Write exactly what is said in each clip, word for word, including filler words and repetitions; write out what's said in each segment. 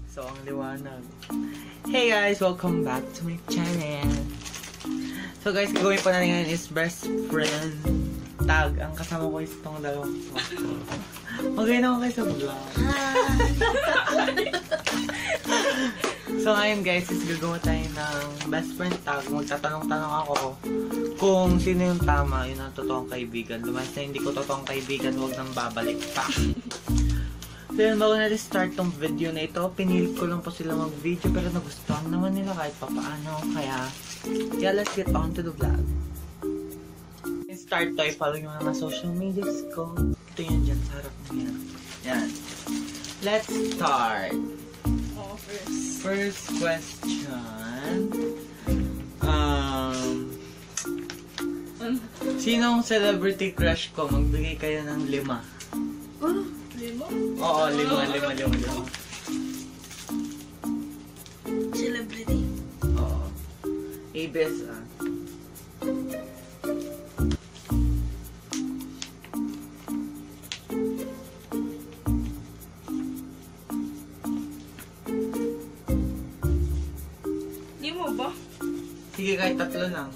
So, ang liwanag. Hey guys! Welcome back to my channel. So guys, gagawin po natin ngayon is best friend tag. Ang kasama ko is itong dalawang magay naman kayo sa vlog. So ngayon guys, is gagawa tayo ng best friend tag. Magtatanong-tanong ako kung sino yung tama, yun ang totoong kaibigan. Lumas na hindi ko totoong kaibigan, huwag nang babalik pa. So yun, bago natin start tong video na ito, pinilit ko lang po sila mag-video pero nagustuhan naman nila kahit papaano. Kaya, yeah, let's get on to the vlog. Start to, i-follow nyo na mga social medias ko. Ito yun dyan, sa harap mo yan. Yan. Let's start. Oh, first. First question. Um, sinong celebrity crush ko? Magbigay kayo ng lima. Oh, lima? Oo, lima, lima, lima, lima. Celebrity? Oo. A B S ah. Di mo ba? Sige, kahit tatlo lang.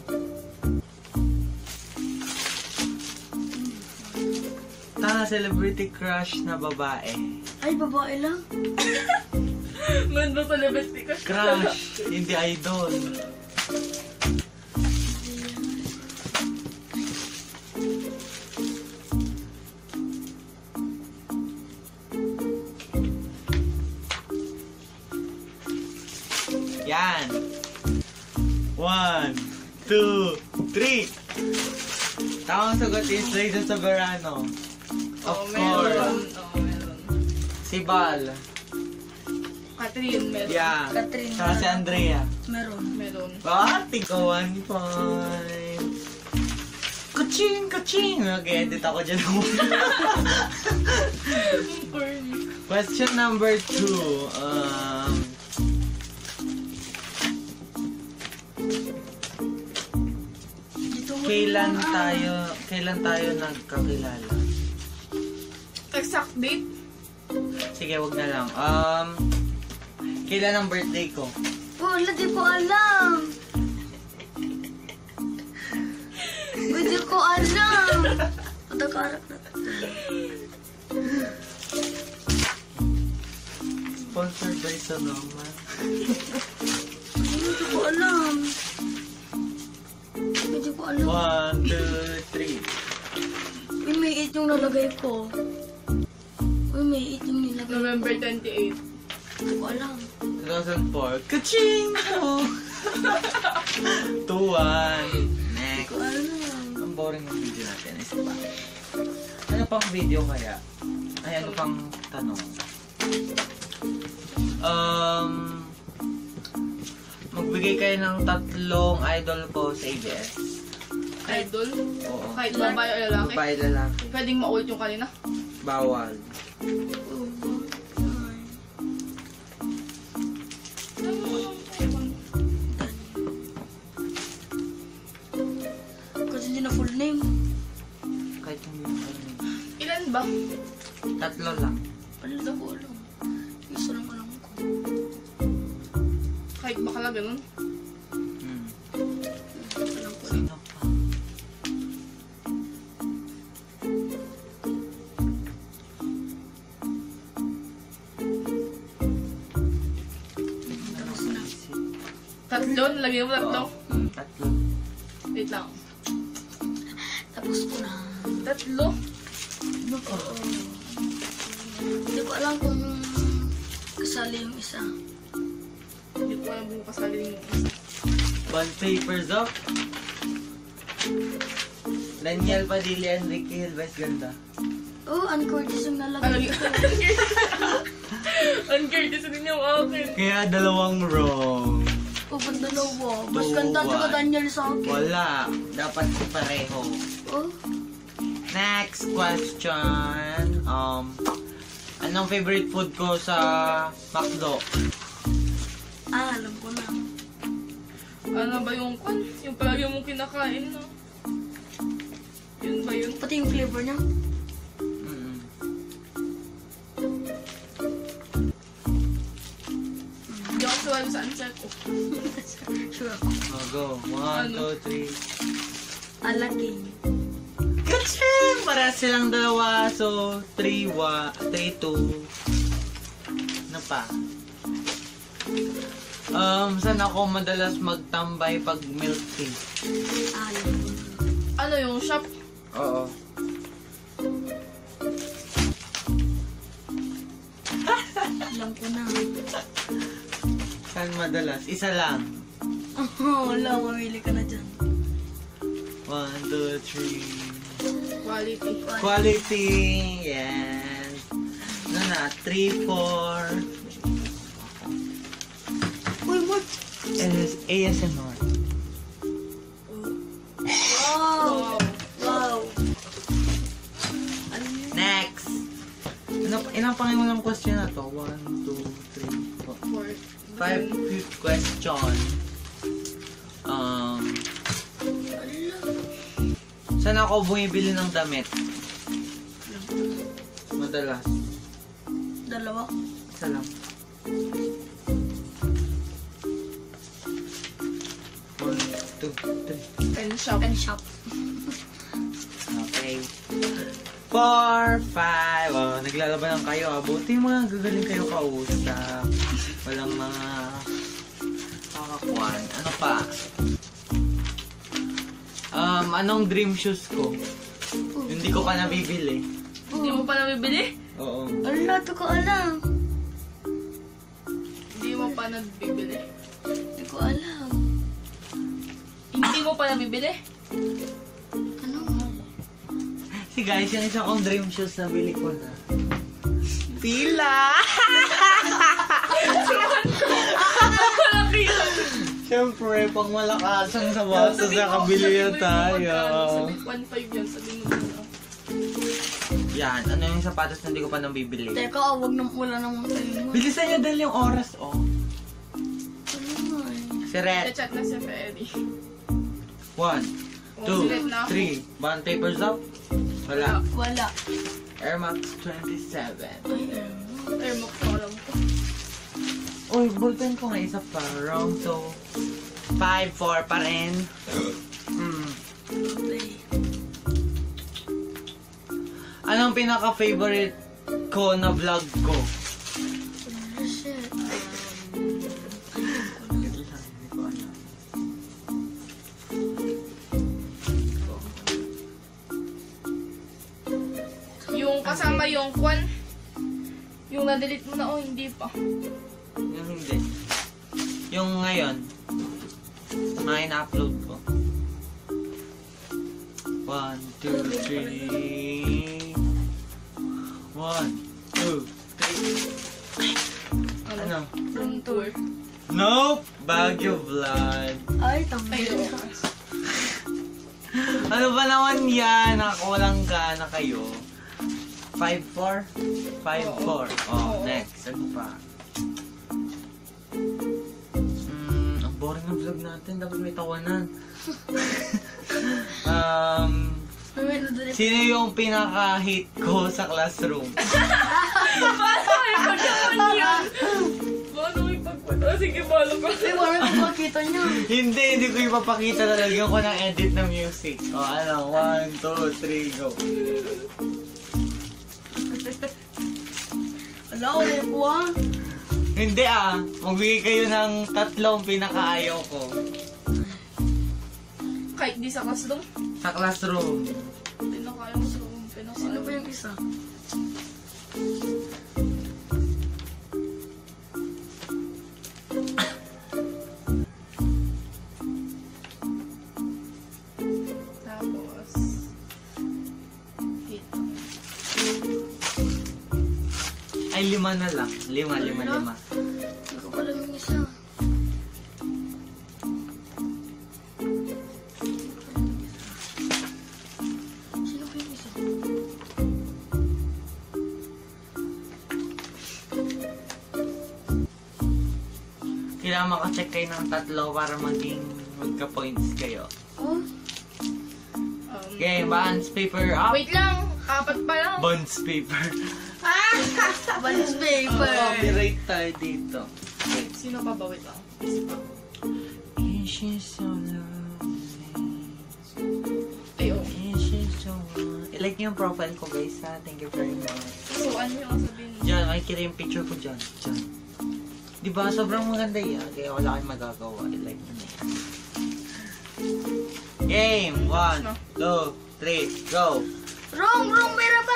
Tanga celebrity crush na babae. Ay, babae lang? Man ba celebrity crush? Crush, hindi idol. Yan. One, two, three. Tamang sagot is Raiza Soberano. Of Oh, course. meron. Oh, meron. Si Bal. Catherine, meron. Yeah. Catherine. Saka si Andrea. Meron. Meron. Ah, tika one point. Kuching, kuching. Mag-edit ako dyan. Question number two. Um... Kailan tayo, kailan tayo nagkakilala? Exact date? Sige, wag na lang. Um, kailan ang birthday ko? Wala, di ko alam. Hindi ko alam. Patakarap na. Sponsored by Sonoma. Hindi ko alam. Hindi ko alam. One, two, three. Uy, may eight yung nalagay ko. Uy, may eight yung nilagay ko. November twenty-eight. Hindi ko alam. two thousand four. Kaching! two one. Next. Hindi ko alam. Ang boring ng video natin. Isa pa. Ano pang video kaya? Ay, ano pang tanong? Um... Magbigay kayo ng tatlong idol ko sa A B S. Idol? Oo. Kahit babae o lalaki? Babae lalaki. Pwedeng maulit yung kanina? Bawal. Kasi hindi na full name. Kahit hindi mo alam. Ilan ba? Tatlo lang. Ano na ko alam? Isa lang alam ko. Kahit bakala ganun? Hmm. Alam ko. Sino pa? Tapos na. Tatlo? Nalagyan mo tatlo? Hmm, tatlo. Wait lang. Tapos ko na. Tatlo? Ano pa? Hindi ko alam kung kasali yung isa. Hindi ko alam kung kasali yung isa. One papers up. Daniel Padilla, Enrique Hilves, ganda. Oh, Ann Curtis yung Ano nalagay yun? ko. Ang Curtis din yung akin. Kaya dalawang wrong. Oh, ba't dalawa? Mas ganda Two, ka one. Daniel sa akin. Wala. Dapat pareho. Oh, Next question. Um, anong favorite food ko sa McDo? ah, alam ko na. Ano ba yung kwan? Yung palagi mong kinakain, no? Yun ba yun? Pati yung flavor niya. Mm-mm. sigurado sa answer ko. Sure ako. Oh, go. One, Ano? two, three. Palagi. Kaching! Para silang dalawa. So, three, one, three, two. Ano pa? Um, saan ako madalas magtambay pag milk tea? Ano? Ano yung shop? Oo. Alam ko na. Saan madalas? Isa lang. Oh, wala. Mamili ka na dyan. One, two, three. Quality. Quality. Yes. Ano na? Three, four. Uy, Mark. S A S M R. Wow. Wow. Wow. Ano yun? Next. Ano, ilang pangimulang question na to? One, two, three, four. For Five, fifth question. Um, saan ako bumibili ng damit? Madalas. Dalawa. Isa lang. One, two, three. pen shop. Pen shop. Okay. Four, five. Oh, naglalaban lang kayo. Ah. Buti mga gagaling kayo kausap. Walang mga kakakuan. Ano pa? Um, anong dream shoes ko? Hindi ko pa nabibili. Hindi mo pa nabibili? Oo. Wala, ito ko alam. Hindi mo pa nabibili. Hindi ko alam. Hindi mo pa nabibili? Ano? Si guys, yung isa kong dream shoes nabili ko na. Pila! Siyempre, pang malakasan sa baso sa kabili yan tayo. one five yan, sabi mo na. Yan, ano yung sapatos na hindi ko pa nabibili? Teka, ah, wag nang wala namang tayo. Bilisan nyo dahil yung oras, oh. Ano nga eh? Si Red. Chat na si Ferry. One, two, Silet na ako. three. Bond papers up? Wala. Wala. Air Max twenty-seven. Ay, ano? Air mo ko alam ko. Uy, ballpen ko nga isa pa. Wrong, so... five, four pa rin. Mm. Okay. Anong pinaka-favorite ko na vlog ko? Oh, shit. Yung kasama yung kwan. Yung na-delete mo na, oh, hindi pa. Yung hindi. Yung ngayon, mga ina-upload ko. One, two, three. One, two, three. Ano? Room tour. Nope! Baguio Vlog. Ay, tama. Ay, oo. Ano ba naman yan? Nakakulang ka na kayo. five four? five four. Oh, Oo. next. Ano pa? Hmm, ang boring ng vlog natin. Dapat may tawanan. um, sino yung pinaka-hate ko sa classroom? Paano may pagkaman yan? Paano may pagkaman? Sige, balo ka. Ay, wala ko makita niya. Hindi, hindi ko ipapakita. Lalagyan ko ng edit ng music. O, oh, ano? One, two, three, go. Wala, wala ko ah. Hindi ah. Magbigay kayo ng tatlong pinakaayaw ko. Kahit di sa classroom. Sa classroom. Pinakayaw mo sa room. Pinakayaw Sino mo. ba yung isa? Tapos, hit. Ay, lima na lang. Lima, lima, lima. Hindi ko pala yung isa. Sino ba yung isa? Kailangan makacheck kayo ng tatlo para maging magka-points kayo. Oh? Um, Okay, bonds paper up. Wait lang. Apat pa lang. Bonds paper. Balance paper. Copyright tayo dito. Wait. Sino pa ba? Wait lang. Is she so lovely? Ayo. Is she so lovely? I-like niyo yung profile ko guys ha. Thank you very much. So, ano yung sabihin? Diyan, makikita yung picture ko dyan. Dyan. Diba? Sobrang maganda yan. Kaya wala kayong magagawa. I-like niyo na yan. Game! One, two, three, go! Wrong, wrong, pera pa!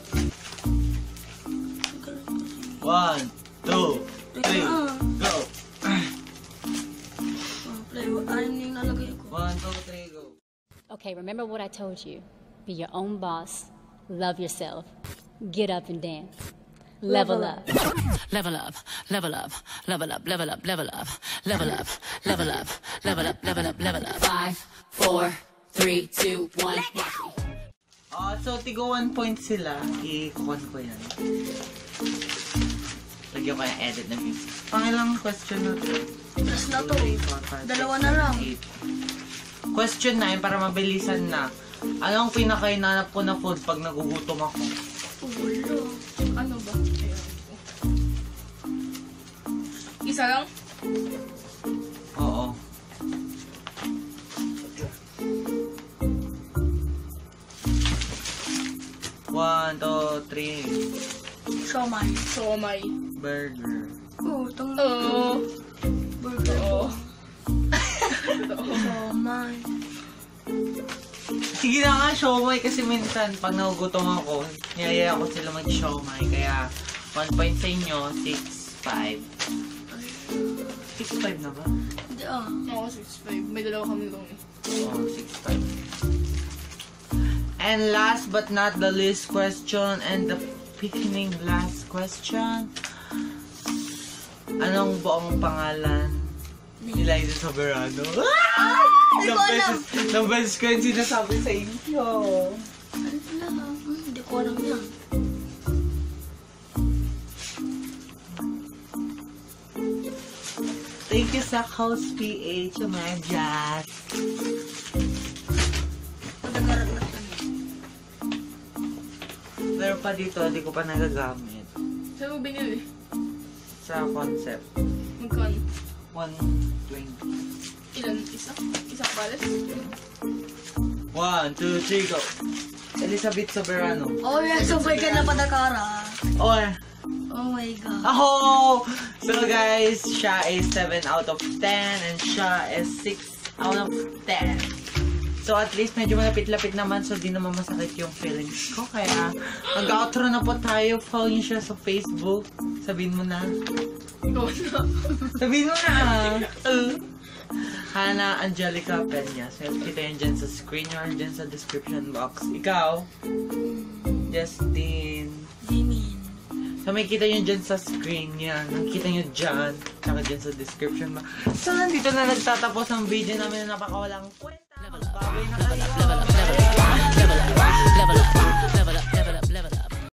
One, two, three, go! Play, ano yung nalagay ko? One, two, three, go! Okay, remember what I told you. Be your own boss. Love yourself. Get up and dance. Level up. Level up, level up, level up, level up, level up, level up, level up, level up, level up, level up. Five, four, three, two, one. Oh, so tigo one point sila. I-kukon ko yan. Lagyan ko yung edit na music. Pangilang question na to? Last na to. Dalawa na lang. Question nine para mabilisan na. Anong pinakainanap ko na food pag nagugutom ako? Wala. Ano ba? Ayun. Isa lang? Oo. One, two, three. Siomay. Siomay. Burger. Oo, itong Oo. burger. Oo. Siomay. Sige na nga, siomay kasi minsan pag nagugutom ako, niyayaya ko sila mag-siomay. Kaya one point sa inyo, six, five. six, five na ba? Hindi ah. Oo, six five. May dalawa kami doon eh. Oo, six, five. And last but not the least question, and the picking last question. Anong buong pangalan ni Liza Soberano? Ah! Hindi ko alam. Nang beses ko yung sinasabi sa inyo. Ano pala? Hmm, Hindi ko alam yan. Thank you sa host P H, mga jazz. Madagarat na ito. Pero pa dito, hindi ko pa nagagamit. Saan mo binili? Sa concept. Magkano? one twenty. Ilan? Isa? Isang pares? one, two, three, go! Elizabeth Soberano. Oh, yeah. Sabay ka na padakara. Oh, Oh my God. oh! So guys, siya is seven out of ten and siya is six out of ten. So at least medyo malapit-lapit naman, so di naman masakit yung feelings ko. Kaya mag-outro na po tayo. Follow niyo siya sa Facebook. Sabihin mo na. Ikaw na. Sabihin mo na. Uh. Hannah Angelica Peña. So kita yun dyan sa screen or dyan sa description box. Ikaw? Justine. Jimin. So may kita nyo dyan sa screen yan. Nakikita nyo dyan. Tsaka dyan sa description box. So nandito na nagtatapos ang video namin na napakawalang kwenta. Babay na kayo. Level up, level up, level up, level up.